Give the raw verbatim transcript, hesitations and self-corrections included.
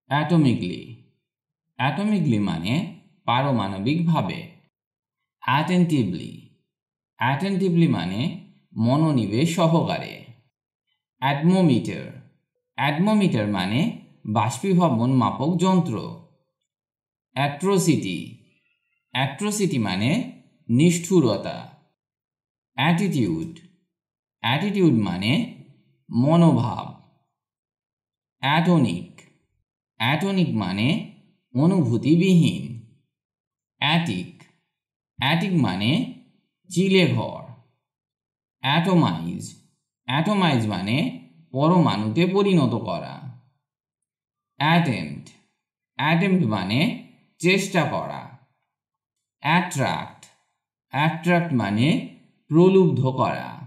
অ্যাটমিকলি অ্যাটমিকলি মানে পারমাণবিকভাবে। Attentively attentively মানে মনোনিবেশ সহকারে। অ্যাডমোমিটার অ্যাডমোমিটার মানে বাষ্পীভবন মাপক যন্ত্র। অ্যাট্রোসিটি অ্যাট্রোসিটি মানে নিষ্ঠুরতা। অ্যাটিটিউড অ্যাটিটিউড মানে মনোভাব। অ্যাটনিক অ্যাটনিক মানে অনুভূতিবিহীন। অ্যাটিক অ্যাটিক মানে চিলেঘর। অ্যাটোমাইজ অ্যাটোমাইজ মানে পরমাণুতে পরিণত করা। অ্যাটেম্পট অ্যাটেম্পট মানে চেষ্টা করা। অ্যাট্রাক্ট অ্যাট্রাক্ট মানে প্রলুব্ধ করা।